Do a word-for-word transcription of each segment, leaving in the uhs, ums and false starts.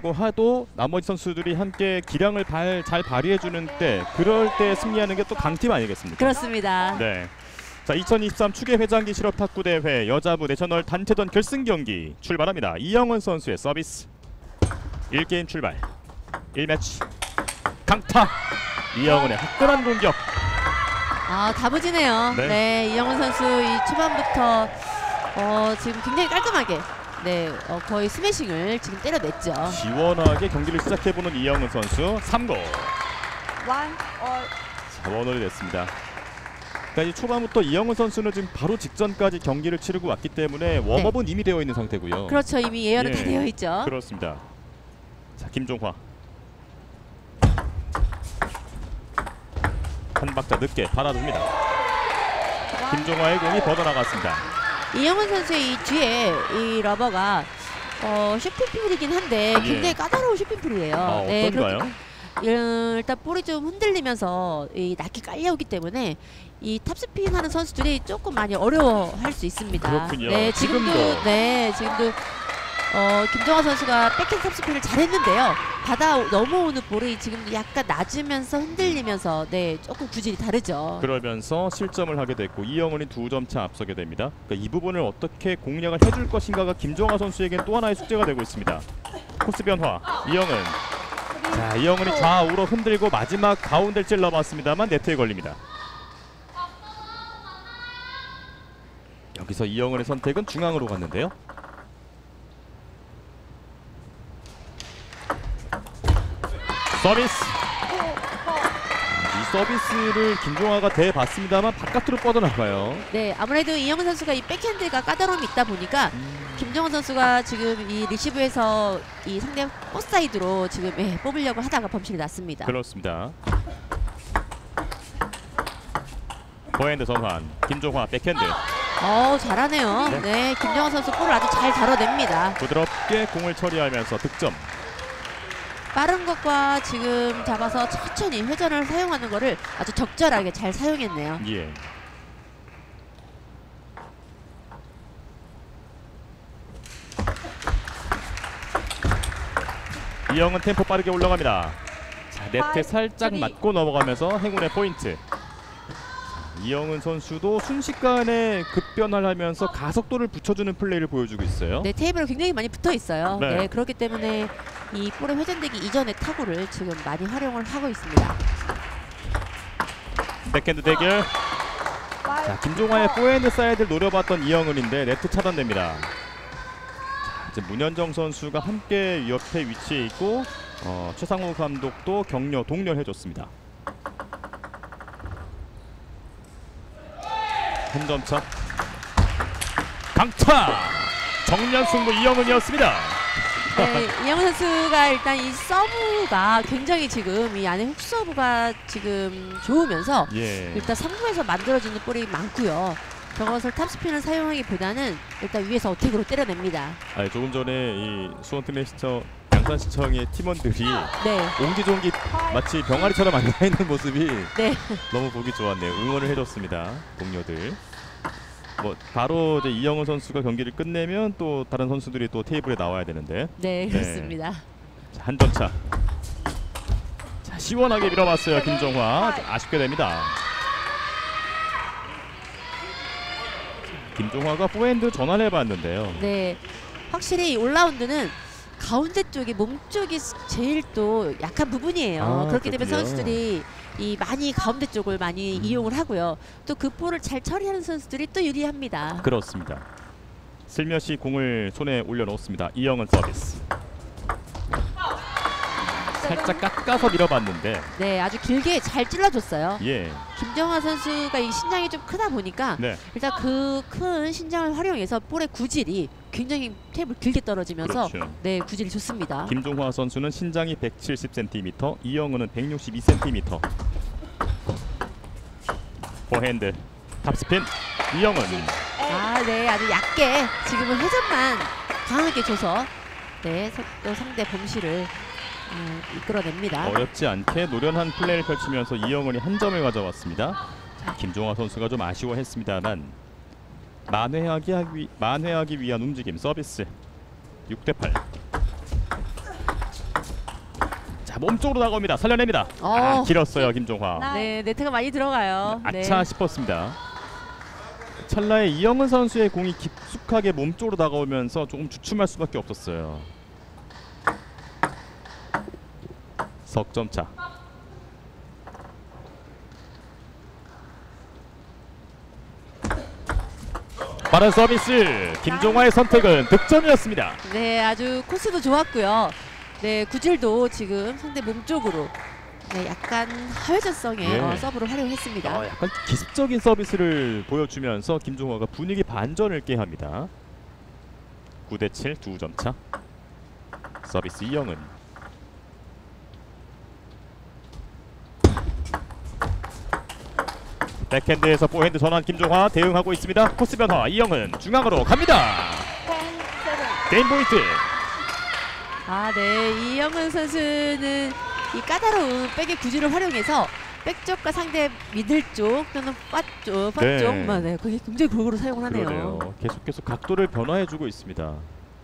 있다고 해도 나머지 선수들이 함께 기량을 발, 잘 발휘해주는 때, 그럴 때 승리하는 게 또 강팀 아니겠습니까? 그렇습니다. 네. 자, 이천이십삼 추계 회장기 실업 탁구 대회 여자부 내셔널 단체전 결승 경기 출발합니다. 이영은 선수의 서비스. 일 게임 출발. 일 매치. 강타. 이영은의 화끈한 공격. 아, 다부지네요. 네. 네, 이영은 선수 이 초반부터 어, 지금 굉장히 깔끔하게 네, 어, 거의 스매싱을 지금 때려냈죠. 시원하게 경기를 시작해보는 이영은 선수. 삼 고. 자, 원홀이 됐습니다. 그러니까 이 초반부터 이영은 선수는 지금 바로 직전까지 경기를 치르고 왔기 때문에 웜업은 네. 이미 되어 있는 상태고요. 그렇죠. 이미 예열은 예, 다 되어 있죠. 그렇습니다. 자, 김종화. 한 박자 늦게 받아줍니다. 김종화의 공이 뻗어나갔습니다. 이영은 선수의 이 뒤에 이 러버가 어, 슈핑풀이긴 한데 굉장히 예. 까다로운 슈핑풀이에요. 아, 네, 어떤가요? 일단 볼이 좀 흔들리면서 이 낮게 깔려오기 때문에 이 탑스핀 하는 선수들이 조금 많이 어려워할 수 있습니다. 그렇군요. 네, 지금도, 지금도. 네, 지금도 어, 김정화 선수가 백핸드 탑스핀을 잘했는데요. 받아 넘어오는 볼이 지금 약간 낮으면서 흔들리면서 네, 조금 구질이 다르죠. 그러면서 실점을 하게 됐고 이영은이 두 점 차 앞서게 됩니다. 그러니까 이 부분을 어떻게 공략을 해줄 것인가가 김종화 선수에겐 또 하나의 숙제가 되고 있습니다. 코스 변화. 이영은. 자, 이영은이 좌우로 흔들고 마지막 가운데를 찔러봤습니다만 네트에 걸립니다. 여기서 이영은의 선택은 중앙으로 갔는데요. 서비스. 이 서비스를 김종화가 대봤습니다만 바깥으로 뻗어나가요. 네, 아무래도 이영은 선수가 이 백핸드가 까다로움이 있다 보니까 음. 김정은 선수가 지금 이 리시브에서 이 상대 포사이드로 지금 예, 뽑으려고 하다가 범실이 났습니다. 그렇습니다. 포핸드 전환. 김종화 백핸드. 어, 잘하네요. 네, 네 김정은 선수 볼을 아주 잘 다뤄냅니다. 부드럽게 공을 처리하면서 득점. 빠른 것과 지금 잡아서 천천히 회전을 사용하는 거를 아주 적절하게 잘 사용했네요. 예. 이영은 템포 빠르게 올라갑니다. 자, 네트에 살짝 맞고 넘어가면서 행운의 포인트. 이영은 선수도 순식간에 급변화를 하면서 가속도를 붙여주는 플레이를 보여주고 있어요. 네, 테이블에 굉장히 많이 붙어 있어요. 네. 네, 그렇기 때문에 이 볼에 회전되기 이전의 타구를 지금 많이 활용을 하고 있습니다. 백핸드 대결. 자, 김종화의 포핸드 사이드를 노려봤던 이영은인데 네트 차단됩니다. 자, 이제 문현정 선수가 함께 옆에 위치해 있고 어, 최상우 감독도 격려 동료해줬습니다. 한 점 차. 강타. 정면 승부 이영은이었습니다. 네, 이영은 선수가 일단 이 서브가 굉장히 지금 이 안에 훅 서브가 지금 좋으면서 예. 일단 삼 구에서 만들어지는 볼이 많고요. 저것을 탑스핀을 사용하기보다는 일단 위에서 어택으로 때려냅니다. 아니, 조금 전에 이 수원특례시청 양산시청의 팀원들이 네. 옹기종기 마치 병아리처럼 앉아있는 모습이 네. 너무 보기 좋았네요. 응원을 해줬습니다. 동료들. 뭐 바로 이제 이영은 선수가 경기를 끝내면 또 다른 선수들이 또 테이블에 나와야 되는데. 네, 그렇습니다. 네. 한 점 차. 자, 시원하게 밀어봤어요. 김종화. 아쉽게 됩니다. 김종화가 포핸드 전환을 해봤는데요. 네, 확실히 올 라운드는 가운데 쪽이 몸 쪽이 제일 또 약한 부분이에요. 아, 그렇기 때문에 그렇군요. 선수들이 이 많이 가운데 쪽을 많이 음. 이용을 하고요. 또 그 볼을 잘 처리하는 선수들이 또 유리합니다. 그렇습니다. 슬며시 공을 손에 올려놓습니다. 이영은 서비스. 살짝 깎아서 밀어봤는데. 네, 아주 길게 잘 찔러줬어요. 예. 김정화 선수가 이 신장이 좀 크다 보니까 네. 일단 그 큰 신장을 활용해서 볼의 구질이 굉장히 테이블 길게 떨어지면서 그렇죠. 네, 구질이 좋습니다. 김종화 선수는 신장이 백칠십 센티미터, 이영은은 백육십이 센티미터. 포핸드 탑스핀 이영은. 아, 네, 아주 얇게 지금은 회전만 강하게 줘서 네, 또 상대 범실을 음, 이끌어냅니다. 어렵지 않게 노련한 플레이를 펼치면서 이영은이 한 점을 가져왔습니다. 자, 김종화 선수가 좀 아쉬워했습니다만 만회하기, 하기, 만회하기 위한 움직임 서비스. 육 대 팔. 몸쪽으로 다가옵니다. 살려냅니다. 어. 아, 길었어요 김종화. 네, 네트가 많이 들어가요. 아차 네. 싶었습니다. 찰나에 이영은 선수의 공이 깊숙하게 몸쪽으로 다가오면서 조금 주춤할 수밖에 없었어요. 석점차. 빠른 서비스. 김종화의 선택은 득점이었습니다. 네, 아주 코스도 좋았고요. 네, 구질도 지금 상대 몸쪽으로 네, 약간 하회전성의 예. 어, 서브를 활용했습니다. 어, 약간 기습적인 서비스를 보여주면서 김종화가 분위기 반전을 깨합니다. 구 대 칠 두 점 차. 서비스 이영은. 백핸드에서 포핸드 전환 김종화 대응하고 있습니다. 코스 변화 이영은 중앙으로 갑니다. 게임 포인트. 아, 네, 이영은 선수는 이 까다로운 백의 구질을 활용해서 백 쪽과 상대 미들 쪽 또는 팟 쪽, 팟 네. 쪽만 네, 그게 굉장히 골고루 사용을 하네요. 그러네요. 계속해서 각도를 변화해주고 있습니다.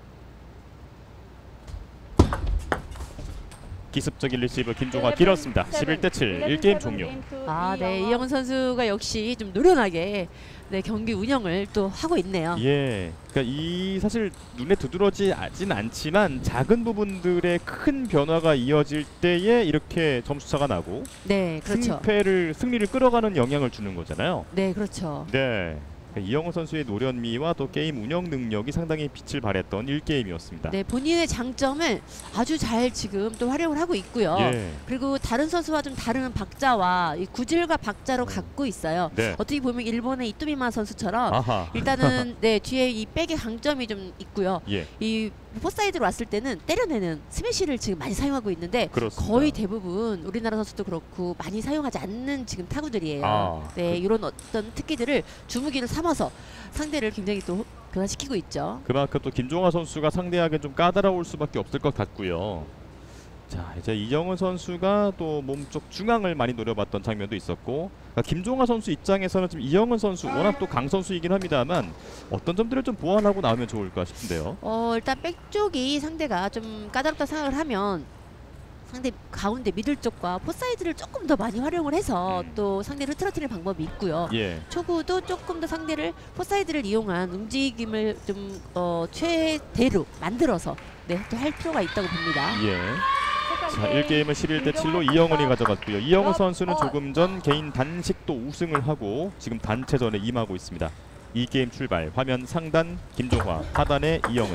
기습적인 리시브 김종화 길었습니다. 십일 대 칠 일 게임 종료. 아, 네, 이영은 선수가 역시 좀 노련하게 네, 경기 운영을 또 하고 있네요. 예, 그러니까 이 사실 눈에 두드러지진 않지만 작은 부분들의 큰 변화가 이어질 때에 이렇게 점수차가 나고 네, 그렇죠. 승패를 승리를 끌어가는 영향을 주는 거잖아요. 네, 그렇죠. 네, 그러니까 이영호 선수의 노련미와 또 게임 운영 능력이 상당히 빛을 발했던 일 게임이었습니다. 네, 본인의 장점을 아주 잘 지금 또 활용을 하고 있고요. 예, 그리고 다른 선수와 좀 다른 박자와 이 구질과 박자로 갖고 있어요. 네, 어떻게 보면 일본의 이토미마 선수처럼 아하, 일단은 네, 뒤에 이 백의 강점이 좀 있고요. 예, 이 포사이드로 왔을 때는 때려내는 스매시를 지금 많이 사용하고 있는데 그렇습니다. 거의 대부분 우리나라 선수도 그렇고 많이 사용하지 않는 지금 타구들이에요. 아, 네, 그- 이런 어떤 특기들을 주무기를 삼아서 상대를 굉장히 또 변화시키고 있죠. 그만큼 또 김종화 선수가 상대하기엔 좀 까다로울 수밖에 없을 것 같고요. 자, 이제 이영은 선수가 또 몸쪽 중앙을 많이 노려봤던 장면도 있었고, 그러니까 김종화 선수 입장에서는 지금 이영은 선수 워낙 또 강 선수이긴 합니다만 어떤 점들을 좀 보완하고 나오면 좋을까 싶은데요. 어, 일단 백 쪽이 상대가 좀 까다롭다 생각을 하면 상대 가운데 미들 쪽과 포사이드를 조금 더 많이 활용을 해서 음. 또 상대를 흐트러뜨리는 방법이 있고요. 예, 초구도 조금 더 상대를 포사이드를 이용한 움직임을 좀 어, 최대로 만들어서 네, 또 할 필요가 있다고 봅니다. 예. 자, 일 게임은 십일 대 칠로 이영은이 가져갔고요. 이영은 선수는 조금 전 개인 단식도 우승을 하고 지금 단체전에 임하고 있습니다. 이 게임 출발. 화면 상단 김종화, 하단에 이영은.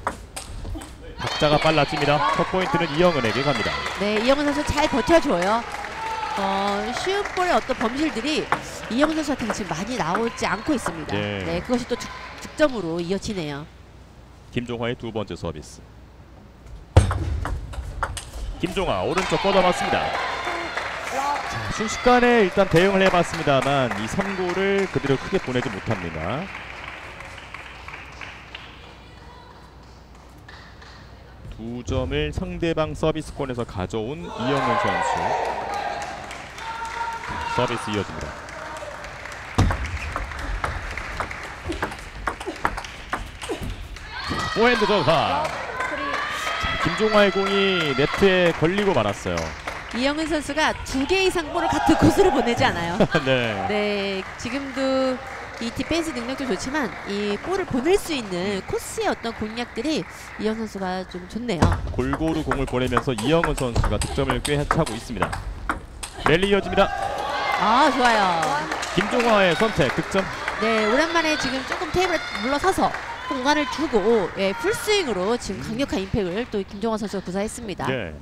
박자가 빨라집니다. 첫 포인트는 이영은에게 갑니다. 네, 이영은 선수 잘 버텨줘요. 어, 쉬운 볼의 어떤 범실들이 이영은 선수한테 지금 많이 나오지 않고 있습니다. 네. 네, 그것이 또 득, 득점으로 이어지네요. 김종화의 두 번째 서비스. 김종화 오른쪽 뻗어맞습니다. 자, 순식간에 일단 대응을 해봤습니다만 이 삼 구를 그대로 크게 보내지 못합니다. 두 점을 상대방 서비스권에서 가져온 이영은 선수. 서비스 이어집니다. 포핸드 전화. 김종화의 공이 네트에 걸리고 말았어요. 이영은 선수가 두 개 이상 볼을 같은 코스로 보내지 않아요. 네. 네, 지금도 이 디펜스 능력도 좋지만 이 볼을 보낼 수 있는 코스의 어떤 공략들이 이영 선수가 좀 좋네요. 골고루 공을 보내면서 이영은 선수가 득점을 꿰차고 있습니다. 랠리 이어집니다. 아, 좋아요. 김종화의 선택 득점. 네, 오랜만에 지금 조금 테이블에 물러서서 공간을 두고 예, 풀스윙으로 지금 강력한 임팩을 또 김종화 선수가 구사했습니다. 네.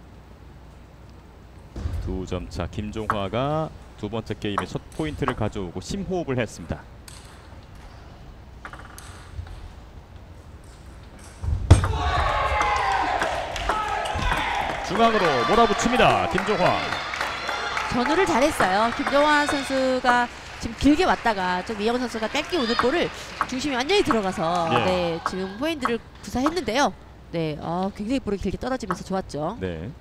두 점 차 김종화가 두 번째 게임의 첫 포인트를 가져오고 심호흡을 했습니다. 중앙으로 몰아붙입니다. 김종화. 전후를 잘했어요. 김종화 선수가 지금 길게 왔다가 좀 이영은 선수가 짧게 오는 볼을 중심이 완전히 들어가서 예. 네, 지금 포핸드를 구사했는데요. 네, 어, 굉장히 볼이 길게 떨어지면서 좋았죠. 네.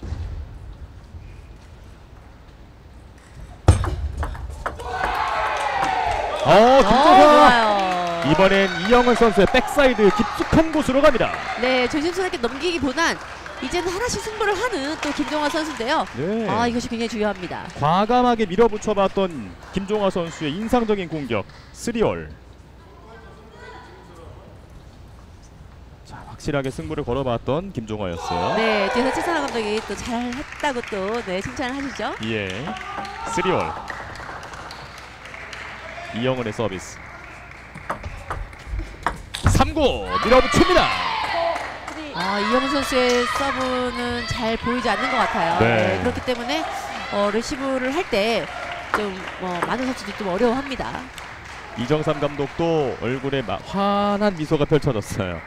어, 어, 김종화. 좋아요. 이번엔 이영은 선수의 백사이드 깊숙한 곳으로 갑니다. 네, 조심스럽게 넘기기보단 이제는 하나씩 승부를 하는 또 김종화 선수인데요. 네. 아, 이것이 굉장히 중요합니다. 과감하게 밀어붙여봤던 김종화 선수의 인상적인 공격 쓰리월. 자, 확실하게 승부를 걸어봤던 김종화였어요. 네, 뒤에서 최선화 감독이 또 잘했다고 또 네, 칭찬을 하시죠. 예, 쓰리월. 이영은의 서비스. 삼 구 밀어붙입니다. 아, 이영훈 선수의 서브는 잘 보이지 않는 것 같아요. 네. 네, 그렇기 때문에 어, 레시브를 할 때 좀 어, 많은 선수들이 좀 어려워합니다. 이정삼 감독도 얼굴에 마, 환한 미소가 펼쳐졌어요.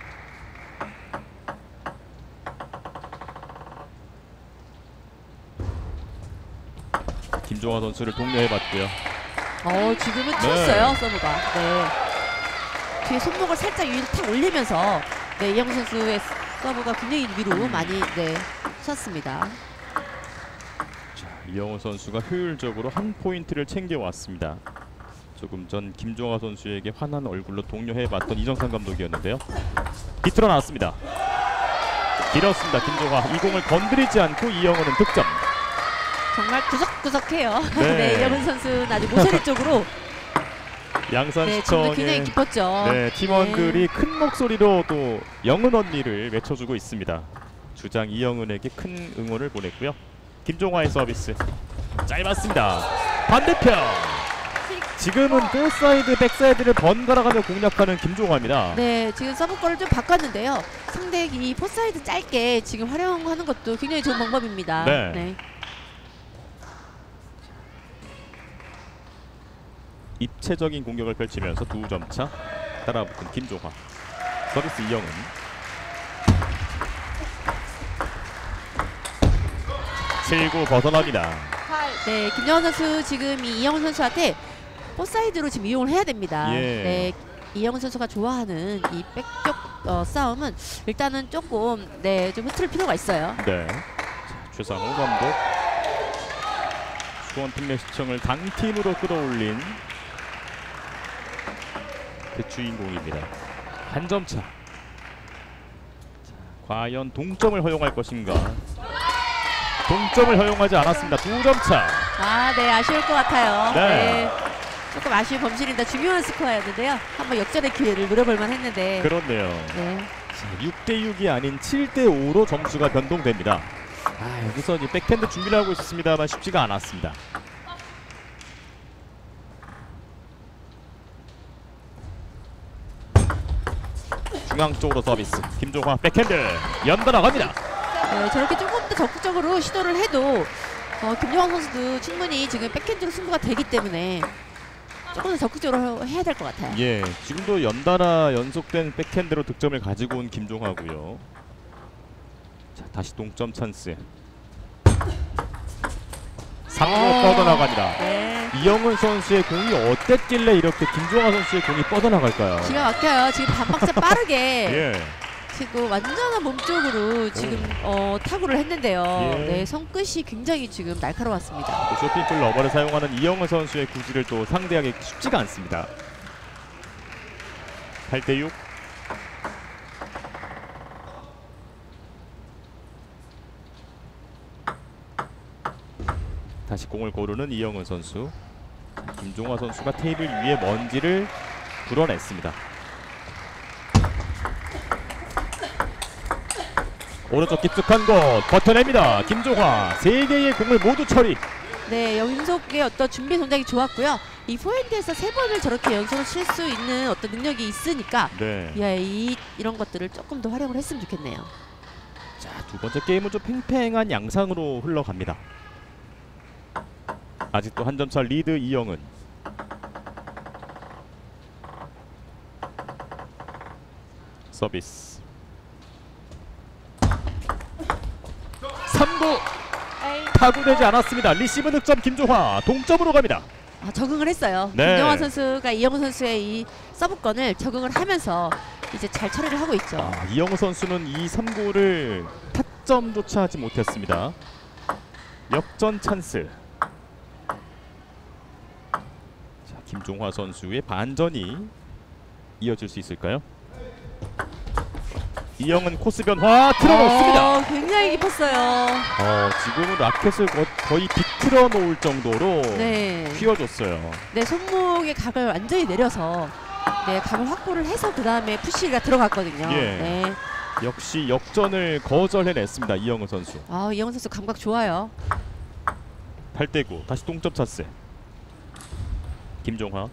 김종화 선수를 독려해봤고요. 어, 지금은 튀었어요, 서브가. 네. 뒤에 손목을 살짝 위로 탁 올리면서 네, 이영훈 선수의 서브가 굉장히 위로 많이 네, 쳤습니다. 자, 이영훈 선수가 효율적으로 한 포인트를 챙겨왔습니다. 조금 전 김종화 선수에게 환한 얼굴로 독려해봤던 이정삼 감독이었는데요. 비틀어 나왔습니다. 길었습니다. 김종화 이 공을 건드리지 않고 이영훈은 득점. 정말 구석구석해요. 네. 네, 이영훈 선수는 아주 모서리 쪽으로 네, 지금도 굉장히 양산시청의 깊었죠. 네, 팀원들이 네. 큰 목소리로 또 영은 언니를 외쳐주고 있습니다. 주장 이영은에게 큰 응원을 보냈고요. 김종화의 서비스 짧았습니다. 반대편 지금은 볼사이드 백사이드를 번갈아가며 공략하는 김종화입니다. 네, 지금 서브거를 좀 바꿨는데요. 상대 이 포사이드 짧게 지금 활용하는 것도 굉장히 좋은 방법입니다. 네. 네. 입체적인 공격을 펼치면서 두 점 차 따라붙은 김종화. 서비스 이영은. 칠 구 벗어납니다. 네, 김정환 선수 지금 이 이영훈 선수한테 포사이드로 지금 이용을 해야 됩니다. 예. 네, 이영훈 선수가 좋아하는 이 백쪽 어, 싸움은 일단은 조금 네, 좀 흐트릴 필요가 있어요. 네. 자, 최상호 감독. 수원 특례 시청을 강팀으로 끌어올린 그 주인공입니다. 한 점 차. 자, 과연 동점을 허용할 것인가? 동점을 허용하지 않았습니다. 두 점 차. 아, 네, 아쉬울 것 같아요. 네. 네. 조금 아쉬운 범실인데 중요한 스코어였는데요. 한번 역전의 기회를 노려볼 만했는데. 그렇네요. 네. 자, 육 대 육이 아닌 칠 대 오로 점수가 변동됩니다. 아, 여기서 이제 백핸드 준비를 하고 있었습니다만 쉽지가 않았습니다. 중앙 쪽으로 서비스. 김종화 백핸드 연달아 갑니다. 네, 저렇게 조금 더 적극적으로 시도를 해도 어, 김종환 선수도 충분히 지금 백핸드로 승부가 되기 때문에 조금 더 적극적으로 해야 될 것 같아요. 예, 지금도 연달아 연속된 백핸드로 득점을 가지고 온 김종화고요. 자, 다시 동점 찬스. 삼 구 어. 뻗어나갑니다. 네. 이영훈 선수의 공이 어땠길래 이렇게 김종화 선수의 공이 뻗어나갈까요? 기가 막혀요. 지금 반박자 빠르게 예. 지금 완전한 몸쪽으로 지금 어, 타구를 했는데요. 예. 네, 손끝이 굉장히 지금 날카로웠습니다. 또 쇼핑풀 러버를 사용하는 이영훈 선수의 구질을 또 상대하기 쉽지가 않습니다. 팔 대 육. 다시 공을 고르는 이영훈 선수. 김종화 선수가 테이블 위에 먼지를 불어냈습니다. 오른쪽 깊숙한 곳 버텨냅니다. 김종화 세 개의 공을 모두 처리. 네, 연속의 어떤 준비 동작이 좋았고요. 이 포핸드에서 세 번을 저렇게 연속으로 칠 수 있는 어떤 능력이 있으니까 네. 예, 이, 이런 것들을 조금 더 활용을 했으면 좋겠네요. 자, 두 번째 게임은 좀 팽팽한 양상으로 흘러갑니다. 아직도 한 점차 리드 이영은. 서비스. 삼 구 타구되지 않았습니다. 리시브 득점 김종화 동점으로 갑니다. 아, 적응을 했어요. 네. 김정환 선수가 이영훈 선수의 이 서브권을 적응을 하면서 이제 잘 처리를 하고 있죠. 아, 이영우 선수는 이 삼 구를 타점조차 하지 못했습니다. 역전 찬스. 자, 김종화 선수의 반전이 이어질 수 있을까요? 이영은 코스 변화 틀어놓습니다. 어, 굉장히 깊었어요. 어, 지금은 라켓을 거, 거의 비틀어 놓을 정도로 네. 휘어줬어요. 네, 손목의 각을 완전히 내려서 네, 각을 확보를 해서 그 다음에 푸시가 들어갔거든요. 예. 네. 역시 역전을 거절해냈습니다. 이영은 선수. 아, 이영은 선수 감각 좋아요. 팔 대 구 다시 동점 차세. 김종화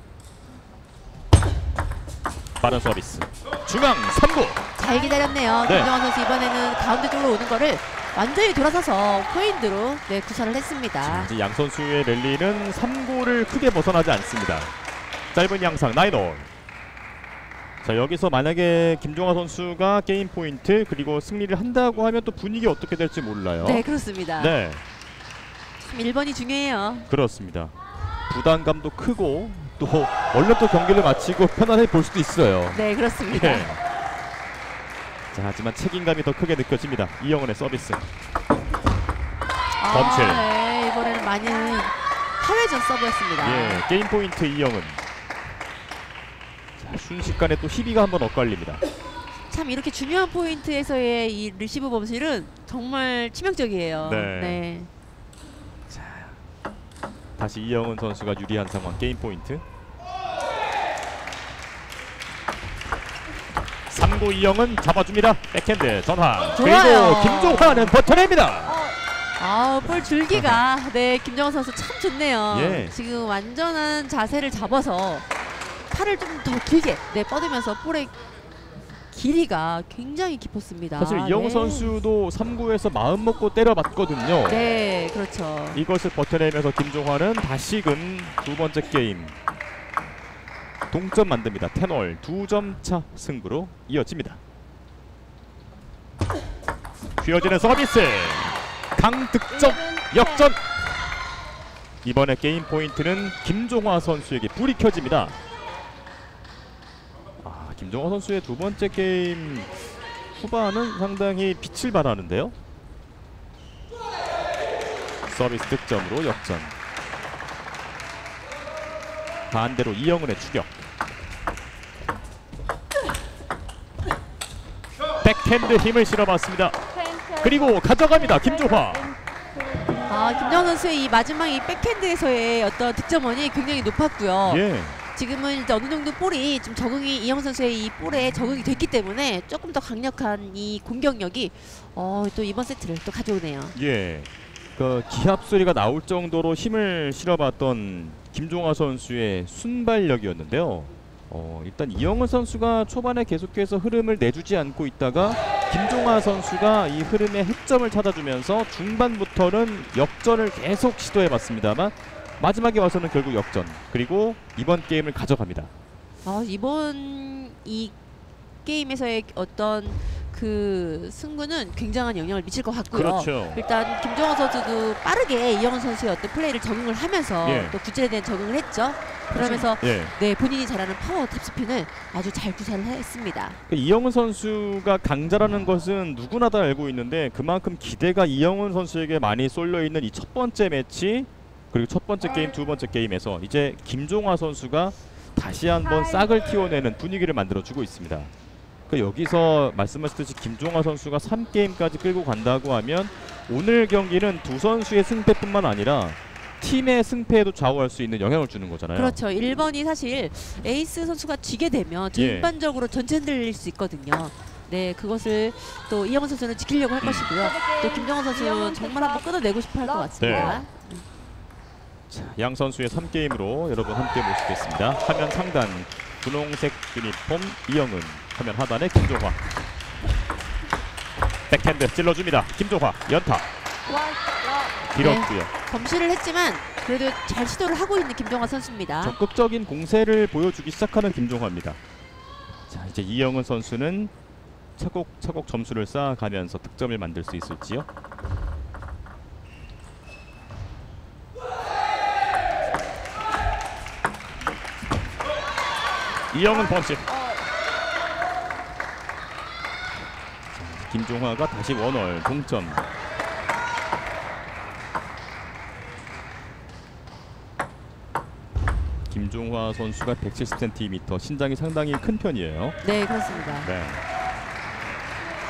빠른 서비스 중앙 삼 구. 잘 기다렸네요. 네. 김정환 선수 이번에는 가운데 쪽으로 오는 거를 완전히 돌아서서 포인트로 네, 구사를 했습니다. 이제 양 선수의 랠리는 삼 구를 크게 벗어나지 않습니다. 짧은 양상 나인 올. 자, 여기서 만약에 김종화 선수가 게임 포인트 그리고 승리를 한다고 하면 또 분위기 어떻게 될지 몰라요. 네, 그렇습니다. 네, 참 일 번이 중요해요. 그렇습니다. 부담감도 크고 또 얼른 또 경기를 마치고 편안해 볼 수도 있어요. 네, 그렇습니다. 예. 자, 하지만 책임감이 더 크게 느껴집니다. 이영은의 서비스. 아, 범실. 네, 이번에는 많이 하회전 서브였습니다. 예, 게임 포인트 이영은. 자, 순식간에 또 희비가 한번 엇갈립니다. 참 이렇게 중요한 포인트에서의 이 리시브 범실은 정말 치명적이에요. 네. 네. 다시 이영은 선수가 유리한 상황. 게임 포인트. 삼 구 이영은 잡아줍니다. 백핸드 전환. 좋아요. 그리고 김종화는 버텨냅니다. 아, 볼 줄기가 네, 김정은 선수 참 좋네요. 예. 지금 완전한 자세를 잡아서 팔을 좀 더 길게 네, 뻗으면서 볼의 길이가 굉장히 깊었습니다. 사실 이영은 네. 선수도 삼 구에서 마음 먹고 때려봤거든요. 네, 그렇죠. 이것을 버텨내면서 김종화는 다시금 두 번째 게임 동점 만듭니다. 텐 올 두 점 차 승부로 이어집니다. 휘어지는 서비스 강득점 역전. 이번에 게임 포인트는 김종화 선수에게 불이 켜집니다. 아, 김종화 선수의 두 번째 게임 후반은 상당히 빛을 발하는데요. 서비스 득점으로 역전. 반대로 이영은의 추격. 백핸드 힘을 실어봤습니다. 그리고 가져갑니다. 김종화. 아, 김정은 선수의 이 마지막 이 백핸드에서의 어떤 득점원이 굉장히 높았고요. 예. 지금은 이제 어느 정도 볼이 좀 적응이 이영은 선수의 이 볼에 적응이 됐기 때문에 조금 더 강력한 이 공격력이 어, 또 이번 세트를 또 가져오네요. 예. 그 기합 소리가 나올 정도로 힘을 실어봤던 김종화 선수의 순발력이었는데요. 어, 일단 이영은 선수가 초반에 계속해서 흐름을 내주지 않고 있다가 김종화 선수가 이 흐름의 흑점을 찾아주면서 중반부터는 역전을 계속 시도해봤습니다만 마지막에 와서는 결국 역전. 그리고 이번 게임을 가져갑니다. 아, 이번 이 게임에서의 어떤 그 승부는 굉장한 영향을 미칠 것 같고요. 그렇죠. 일단 김종원 선수도 빠르게 이영은 선수의 어떤 플레이를 적응을 하면서 예. 또 구질에 대한 적응을 했죠. 그러면서 예. 네, 본인이 잘하는 파워 탑스핀을 아주 잘 구사를 했습니다. 그 이영은 선수가 강자라는 것은 누구나 다 알고 있는데 그만큼 기대가 이영은 선수에게 많이 쏠려 있는 이 첫 번째 매치 그리고 첫 번째 게임, 두 번째 게임에서 이제 김종화 선수가 다시 한번 싹을 틔워내는 분위기를 만들어주고 있습니다. 그 여기서 말씀하셨듯이 김종화 선수가 삼 게임까지 끌고 간다고 하면 오늘 경기는 두 선수의 승패뿐만 아니라 팀의 승패에도 좌우할 수 있는 영향을 주는 거잖아요. 그렇죠. 일 번이 사실 에이스 선수가 지게 되면 예. 전반적으로 전체 흔들릴 수 있거든요. 네, 그것을 또 이영은 선수는 지키려고 할 것이고요. 또 김정은 선수는 정말 한번 끊어내고 싶어 할 것 같습니다. 네. 자, 양 선수의 삼 게임으로 여러분 함께 모시겠습니다. 화면 상단 분홍색 유니폼 이영은, 화면 하단에 김종화. 백핸드 찔러줍니다. 김종화 연타. 길었고요. 네, 범실을 했지만 그래도 잘 시도를 하고 있는 김종화 선수입니다. 적극적인 공세를 보여주기 시작하는 김종화입니다. 자, 이제 이영은 선수는 차곡차곡 점수를 쌓아가면서 득점을 만들 수 있을지요. 이영은 범실. 김종화가 다시 원월 동점. 김종화 선수가 백칠십 센티미터, 신장이 상당히 큰 편이에요. 네, 그렇습니다. 네.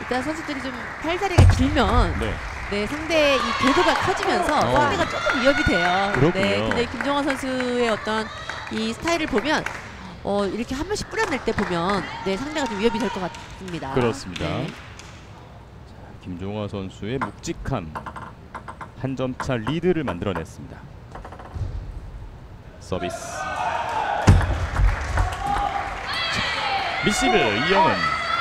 일단 선수들이 좀 팔다리가 길면 네. 네, 상대의 이 궤도가 커지면서 어. 상대가 조금 위협이 돼요. 그렇군요. 네, 근데 김종환 선수의 어떤 이 스타일을 보면 어, 이렇게 한 번씩 뿌려낼 때 보면 네, 상대가 좀 위협이 될 것 같습니다. 그렇습니다. 네. 김종화 선수의 묵직함 한 점차 리드를 만들어냈습니다. 서비스. 리시브 이영은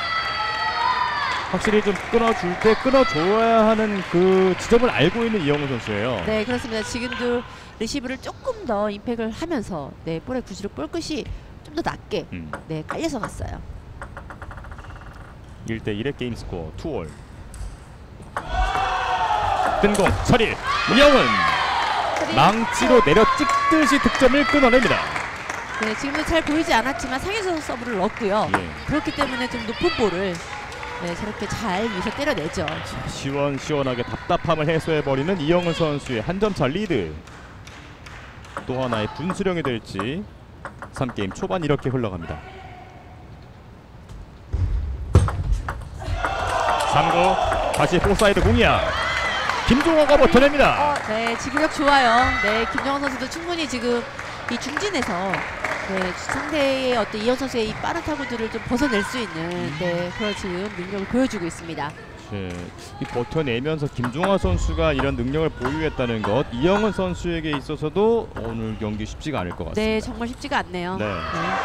확실히 좀 끊어줄 때 끊어줘야 하는 그 지점을 알고 있는 이영은 선수예요. 네, 그렇습니다. 지금도 리시브를 조금 더 임팩을 하면서 네, 볼의 구실을 볼 끝이 좀 더 낮게 음. 네, 깔려서 갔어요. 일 대 일의 게임 스코어 투 올. 뜬공 처리. 이영은 망치로 내려 찍듯이 득점을 끊어냅니다. 네, 지금도 잘 보이지 않았지만 상에서 서브를 넣었고요. 예. 그렇기 때문에 좀 높은 볼을 네, 저렇게 잘 위에서 때려내죠. 시원시원하게 답답함을 해소해버리는 이영은 선수의 한 점차 리드. 또 하나의 분수령이 될지. 삼 게임 초반 이렇게 흘러갑니다. 삼 구 다시 포사이드 공이야. 김종화가 버텨냅니다. 어, 네, 지구력 좋아요. 네, 김정환 선수도 충분히 지금 이 중진에서 네, 상대의 어떤 이현 선수의 이 빠른 타구들을 좀 벗어낼 수 있는 네, 그런 지금 능력을 보여주고 있습니다. 네, 이 버텨내면서 김종화 선수가 이런 능력을 보유했다는 것, 이영은 선수에게 있어서도 오늘 경기 쉽지가 않을 것 같습니다. 네, 정말 쉽지가 않네요. 네. 네.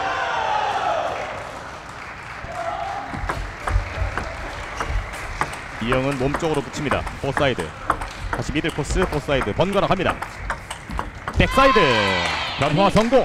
이영은 몸쪽으로 붙입니다. 포사이드. 다시 미들 코스 포사이드 번갈아 갑니다. 백사이드 변화 성공.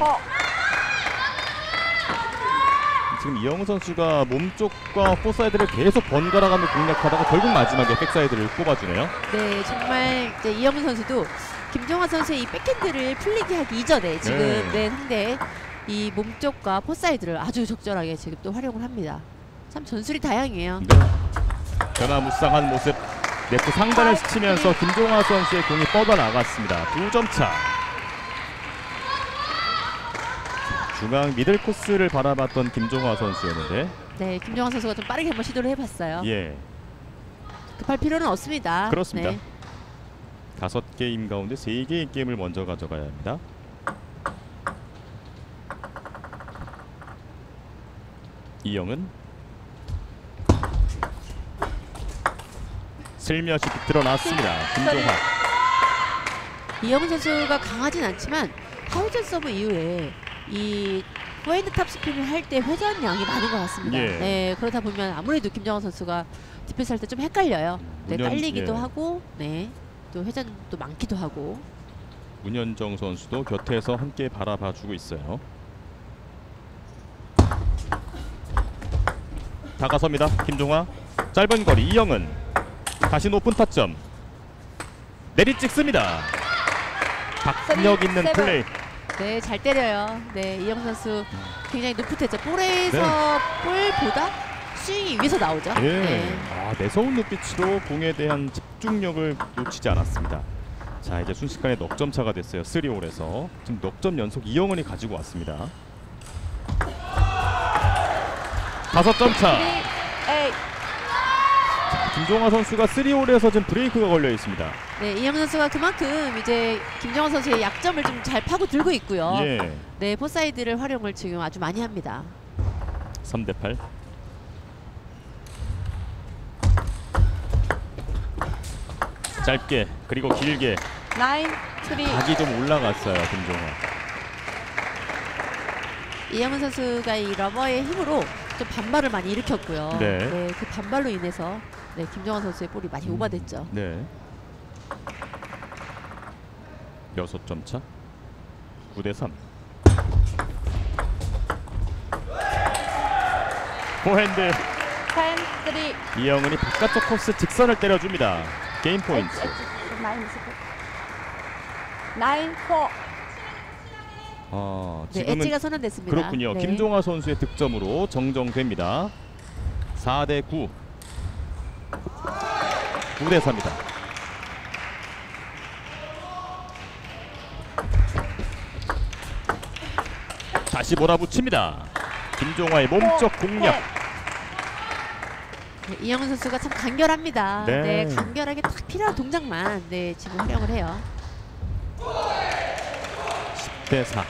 지금 이영우 선수가 몸쪽과 포사이드를 계속 번갈아가며 공략하다가 결국 마지막에 백사이드를 꼽아주네요. 네, 정말 이제 이영훈 선수도 김종환 선수의 이 백핸드를 풀리게 하기 이전에 지금 네. 네, 상대 이 몸쪽과 포사이드를 아주 적절하게 지금 또 활용을 합니다. 참 전술이 다양해요. 네. 변화무쌍한 모습. 네트 상단을 스치면서 김종화 선수의 공이 뻗어나갔습니다. 두 점 차. 중앙 미들 코스를 바라봤던 김종화 선수였는데 네, 김종환 선수가 좀 빠르게 한번 시도를 해봤어요. 예, 급할 필요는 없습니다. 그렇습니다. 네. 다섯 게임 가운데 세 개의 게임을 먼저 가져가야 합니다. 이영은 슬며시 비틀어놨습니다. 김종화. 이영훈 선수가 강하진 않지만 하우전 서브 이후에 이 포핸드 탑스핀을 할 때 회전량이 많은 것 같습니다. 예. 네, 그러다 보면 아무래도 김정환 선수가 디펜스 할 때 좀 헷갈려요. 네, 문현- 깔리기도 예. 하고, 네, 또 회전도 많기도 하고. 문현정 선수도 곁에서 함께 바라봐주고 있어요. 다가섭니다. 김종화. 짧은 거리 이영은 다시 높은 타점. 내리 찍습니다. 박력 있는 세븐. 플레이. 네, 잘 때려요. 네, 이영 선수 굉장히 높은 태죠. 볼에서 네. 볼보다 스윙이 위에서 나오죠. 예. 네. 아, 매서운 눈빛으로 공에 대한 집중력을 놓치지 않았습니다. 자, 이제 순식간에 넉 점 차가 됐어요. 삼 홀에서 지금 넉 점 연속 이영은이 가지고 왔습니다. 다섯 점 차. 에이. 김종화 선수가 삼 홀에서 지금 브레이크가 걸려 있습니다. 네, 이영 선수가 그만큼 이제 김정환 선수의 약점을 좀 잘 파고 들고 있고요. 예. 네, 포사이드를 활용을 지금 아주 많이 합니다. 삼 대 팔. 짧게 그리고 길게 나인, 쓰리. 각이 좀 올라갔어요. 김종화. 이영은 선수가 이 러버의 힘으로 좀 반발을 많이 일으켰고요. 네. 네, 그 반발로 인해서 네, 김정환 선수의 볼이 많이 오버됐죠. 네. 여섯 점 차. 구 대 삼. 포핸드. 텐, 쓰리, 이영은이 바깥쪽 코스 직선을 때려줍니다. 게임 포인트. 나인, 나인, 포. 아, 네, 지금은 엣지가 선언됐습니다. 그렇군요. 네. 김종화 선수의 득점으로 정정됩니다. 사 대 구. 구 대 사입니다. 다시 몰아붙입니다. 김종화의 몸쪽 공략. 네, 이영은 선수가 참 간결합니다. 네. 네, 간결하게 딱 필요한 동작만 네 지금 활용을 해요. 십 대 사.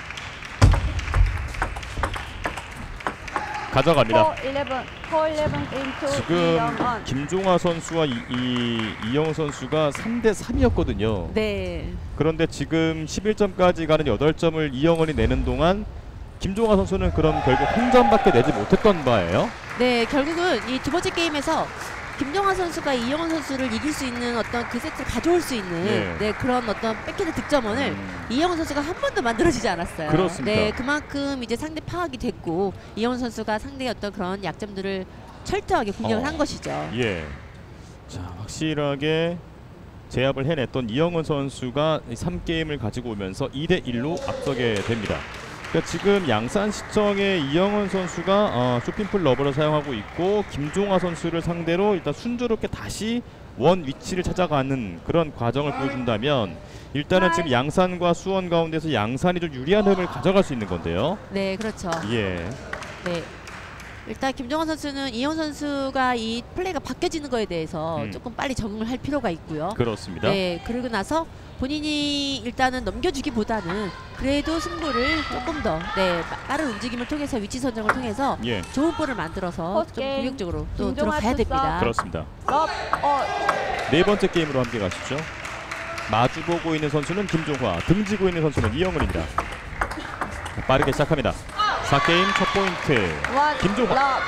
가져갑니다. 사 일일, 사 일일 into 지금 이영은. 김종화 선수와 이, 이 이영은 선수가 삼 대 삼이었거든요. 네, 그런데 지금 십일 점까지 가는 여덟 점을 이영은이 내는 동안 김종화 선수는 그럼 결국 한 점밖에 내지 못했던 바예요. 네 결국은 이 두 번째 게임에서 김종화 선수가 이영은 선수를 이길 수 있는 어떤 그 세트를 가져올 수 있는 네. 네, 그런 어떤 백핸드 득점원을 음. 이영은 선수가 한 번도 만들어지지 않았어요. 그렇습니다. 네, 그만큼 이제 상대 파악이 됐고 이영은 선수가 상대의 어떤 그런 약점들을 철저하게 공략을 어. 한 것이죠. 예. 자, 확실하게 제압을 해냈던 이영은 선수가 삼 게임을 가지고 오면서 이 대 일로 앞서게 됩니다. 그러니까 지금 양산시청의 이영은 선수가 어, 쇼핑풀 러버를 사용하고 있고 김종화 선수를 상대로 일단 순조롭게 다시 원 위치를 찾아가는 그런 과정을 보여준다면 일단은 지금 양산과 수원 가운데서 양산이 좀 유리한 흐름을 가져갈 수 있는 건데요. 네, 그렇죠. 예. 네. 일단 김종환 선수는 이영 선수가 이 플레이가 바뀌어지는 거에 대해서 음. 조금 빨리 적응을 할 필요가 있고요. 그렇습니다. 네, 그러고 나서 본인이 일단은 넘겨주기보다는 그래도 승부를 조금 더 네, 빠- 빠른 움직임을 통해서 위치 선정을 통해서 예. 좋은 볼을 만들어서 포스트 좀 게임. 공격적으로 또 김종환 들어가야 투서. 됩니다. 그렇습니다. 럽, 어, 네 번째 게임으로 함께 가시죠. 마주보고 있는 선수는 김종화, 등지고 있는 선수는 이영은입니다. 빠르게 시작합니다. 사 게임 첫 포인트 원, 김종화. 럽.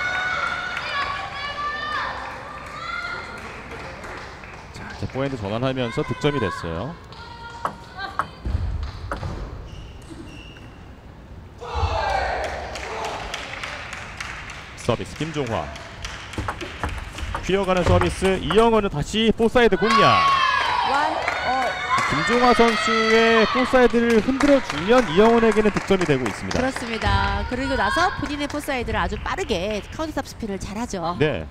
자, 이제 포핸드 전환하면서 득점이 됐어요. 서비스 김종화. 휘어가는 서비스 이영은은 다시 포사이드 공략. 원, 어, 김종화 선수의 포사이드를 흔들어 주면 이영은에게는 득점이 되고 있습니다. 그렇습니다. 그리고 나서 본인의 포사이드를 아주 빠르게 카운터 탑 스핀을 잘하죠. 네.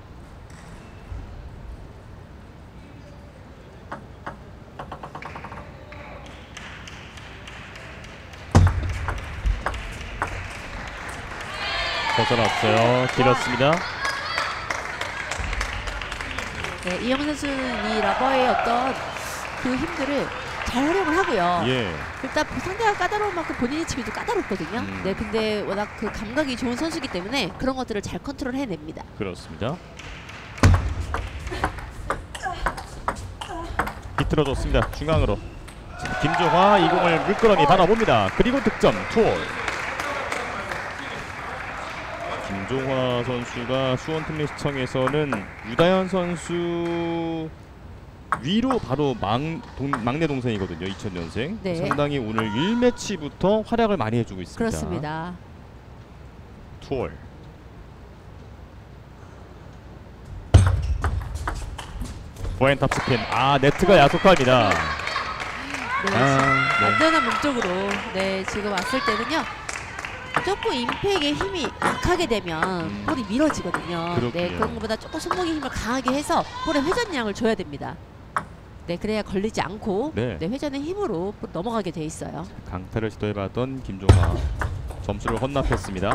벗어났어요. 길었습니다. 네, 이영 선수는 이 러버의 어떤 그 힘들을 잘 활용을 하고요. 예. 일단 상대가 까다로운 만큼 본인의 치기도 까다롭거든요. 음. 네, 근데 워낙 그 감각이 좋은 선수이기 때문에 그런 것들을 잘 컨트롤 해냅니다. 그렇습니다. 비틀어줬습니다. 중앙으로. 자, 김종화 이 공을 물끄러미 받아봅니다. 그리고 득점 투홀. 김종화 선수가 수원특례시청에서는 유다현 선수 위로 바로 막, 동, 막내 동생이거든요. 이천 년생. 네. 상당히 오늘 일 매치부터 활약을 많이 해주고 있습니다. 그렇습니다. 투홀. 포핸탑 스핀. 아, 네트가 야속합니다. 네, 아, 네. 안전한 몸쪽으로 네 지금 왔을 때는요. 조금 임팩의 힘이 약하게 되면 음. 볼이 밀어지거든요. 그렇군요. 네, 그런 것보다 조금 손목의 힘을 강하게 해서 볼의 회전량을 줘야 됩니다. 네, 그래야 걸리지 않고 네. 네, 회전의 힘으로 볼 넘어가게 돼 있어요. 강타를 시도해봤던 김종화 점수를 헌납했습니다.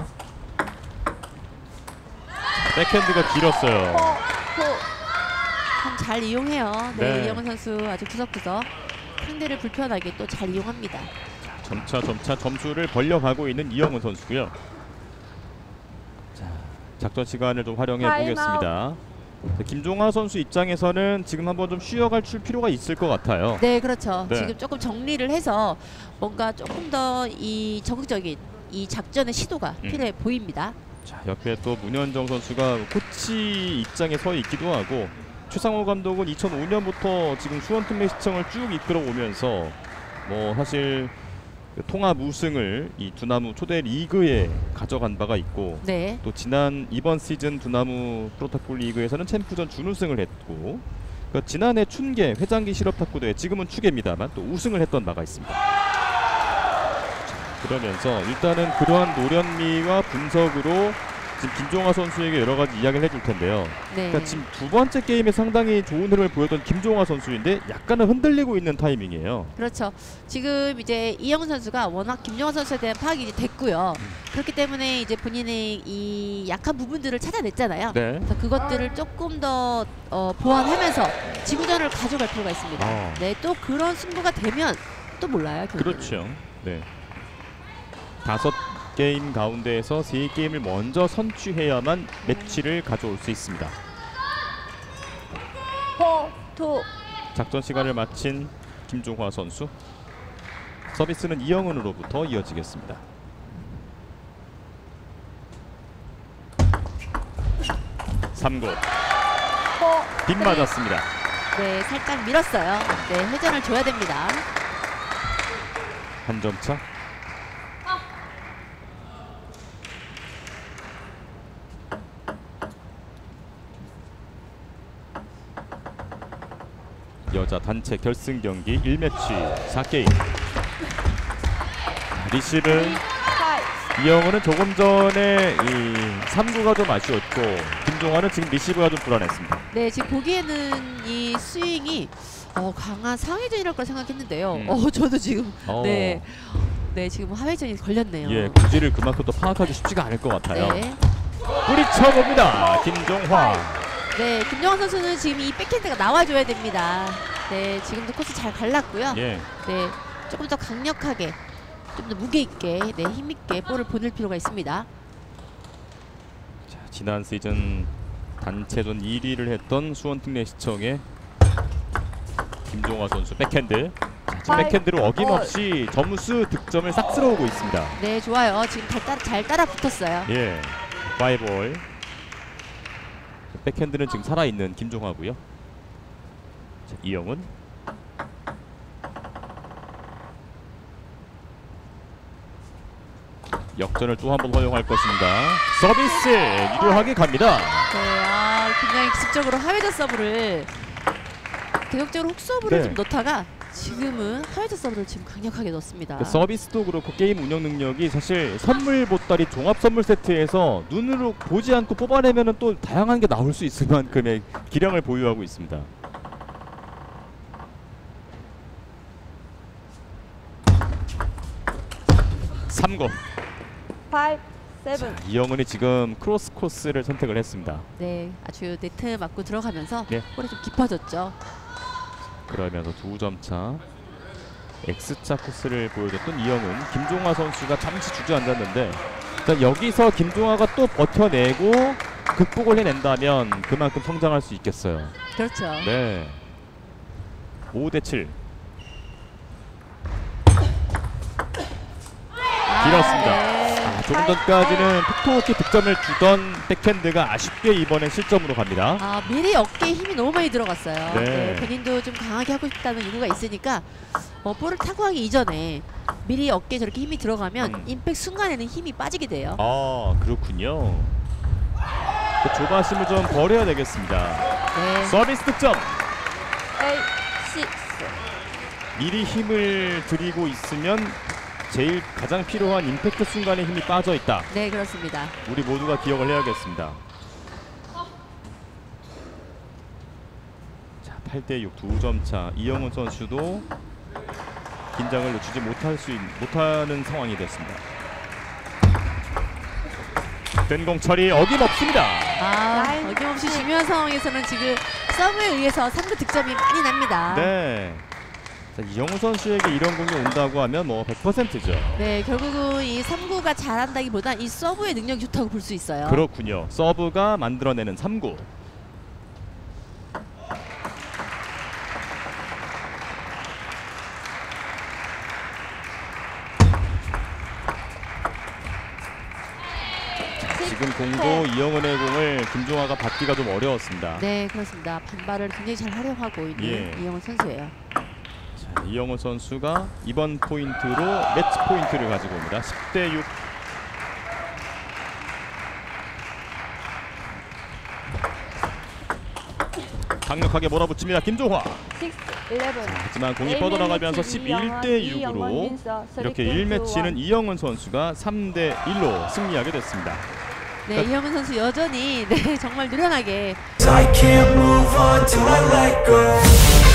백핸드가 길었어요. 포, 포. 참 잘 이용해요. 네, 네. 이영은 선수 아주 구석구석 상대를 불편하게 또 잘 이용합니다. 점차 점차 점수를 벌려가고 있는 이영은 선수고요. 자, 작전 시간을 좀 활용해 보겠습니다. 자, 김종화 선수 입장에서는 지금 한번 좀 쉬어갈 줄 필요가 있을 것 같아요. 네, 그렇죠. 네. 지금 조금 정리를 해서 뭔가 조금 더 이 적극적인 이 작전의 시도가 음. 필요해 보입니다. 자, 옆에 또 문현정 선수가 코치 입장에 서 있기도 하고 최상호 감독은 이천오 년부터 지금 수원특례시청을 쭉 이끌어 오면서 뭐 사실 그 통합 우승을 이 두나무 초대 리그에 가져간 바가 있고 네. 또 지난 이번 시즌 두나무 프로탁구 리그에서는 챔프전 준우승을 했고 그 지난해 춘계 회장기 실업탁구대회 지금은 추계입니다만 또 우승을 했던 바가 있습니다. 자, 그러면서 일단은 그러한 노련미와 분석으로 지금 김종화 선수에게 여러 가지 이야기를 해줄 텐데요. 네. 그러니까 지금 두 번째 게임에 상당히 좋은 흐름을 보였던 김종화 선수인데 약간은 흔들리고 있는 타이밍이에요. 그렇죠. 지금 이제 이영은 선수가 워낙 김종환 선수에 대한 파악이 이제 됐고요. 그렇기 때문에 이제 본인의 이 약한 부분들을 찾아냈잖아요. 네. 그래서 그것들을 조금 더 어, 보완하면서 지구전을 가져갈 필요가 있습니다. 어. 네, 또 그런 승부가 되면 또 몰라요. 결국에는. 그렇죠. 네. 다섯 게임 가운데에서 세 게임을 먼저 선취해야만 매치를 가져올 수 있습니다. four, two. 작전 시간을 마친 김종화 선수. 서비스는 이영은으로부터 이어지겠습니다. 삼 구 four, 빗 맞았습니다. 네, 살짝 밀었어요. 네, 회전을 줘야 됩니다. 한 점 차. 여자 단체 결승 경기 일 매치 사 게임. 리시브 five. 이영은은 조금 전에 이 삼 구가 좀 아쉬웠고 김종환은 지금 리시브가 좀 불안했습니다. 네, 지금 보기에는 이 스윙이 어, 강한 상회전이랄 걸 생각했는데요. 음. 어, 저도 지금 어. 네, 네 지금 하회전이 걸렸네요. 예, 구질을 그만큼 또 파악하기 쉽지가 않을 것 같아요. 네, 뿌리쳐봅니다. 김종화. 네, 김정환 선수는 지금 이 백핸드가 나와줘야 됩니다. 네, 지금도 코스 잘 갈랐고요. 예, 네, 조금 더 강력하게, 좀 더 무게 있게, 네, 힘 있게 볼을 보낼 필요가 있습니다. 자, 지난 시즌 단체전 일 위를 했던 수원특례시청의 김종화 선수 백핸드. 자, 지금 백핸드로 어김없이 점수 득점을 싹 쓸어오고 있습니다. 네, 좋아요. 지금 잘 따라, 잘 따라 붙었어요. 예, 파이볼. 백핸드는 지금 살아있는 김종화고요. 자, 이영은 역전을 또 한 번 허용할 것입니다. 서비스 유효하게 갑니다. 네, 아, 굉장히 기습적으로 하회전 서브를 계속적으로 훅 서브를 네. 좀 넣다가 지금은 하회전 서브를 지금 강력하게 넣습니다. 그 서비스도 그렇고 게임 운영 능력이 사실 선물 보따리 종합 선물 세트에서 눈으로 보지 않고 뽑아내면은 또 다양한 게 나올 수 있을 만큼의 기량을 보유하고 있습니다. 삼 구. five, seven. 이영은이 지금 크로스 코스를 선택을 했습니다. 네, 아주 네트 맞고 들어가면서 네. 볼이 좀 깊어졌죠. 그러면서 두 점 차. X자 코스를 보여줬던 이영은. 김종화 선수가 잠시 주저앉았는데 자, 여기서 김종화가 또 버텨내고 극복을 해낸다면 그만큼 성장할 수 있겠어요. 그렇죠. 네. 오 대 칠. 아, 길었습니다. 네. 아, 조금 전까지는 톡톡히 득점을 주던 백핸드가 아쉽게 이번엔 실점으로 갑니다. 아, 미리 어깨에 힘이 너무 많이 들어갔어요. 네. 네, 본인도 좀 강하게 하고 싶다는 의무가 있으니까 어, 볼을 타고 하기 이전에 미리 어깨에 저렇게 힘이 들어가면 음. 임팩트 순간에는 힘이 빠지게 돼요. 아, 그렇군요. 그 조바심을 좀 버려야 되겠습니다. 네. 서비스 득점. eight, six. 미리 힘을 들이고 있으면 제일 가장 필요한 임팩트 순간에 힘이 빠져 있다. 네, 그렇습니다. 우리 모두가 기억을 해야겠습니다. 자, 팔 대 육 두 점 차. 이영훈 선수도 긴장을 놓치지 못할 수 있, 못하는 상황이 됐습니다. 뜬공 처리 어김없습니다. 아, 라인 어김없이 중요한 상황에서는 지금 서브에 의해서 삼 구 득점이 많이 납니다. 네. 자, 이영훈 선수에게 이런 공이 온다고 하면 뭐 백 퍼센트죠. 네, 결국은 이 삼 구가 잘한다기보다 이 서브의 능력이 좋다고 볼 수 있어요. 그렇군요. 서브가 만들어내는 삼 구. 지금 공도 이영은의 공을 김종화가 받기가 좀 어려웠습니다. 네, 그렇습니다. 반발을 굉장히 잘 활용하고 있는 예. 이영훈 선수예요. 자, 이영훈 선수가 이번 포인트로 매치 포인트를 가지고 옵니다. 십 대 육. 강력하게 몰아붙입니다. 김종화. six, eleven. 하지만 공이 뻗어나가면서 십일 대 육으로 이렇게 일 매치는 이영은 선수가 삼 대 일로 승리하게 됐습니다. 네, 이영훈 선수 여전히 네, 정말 노련하게 I can't move on till I let go.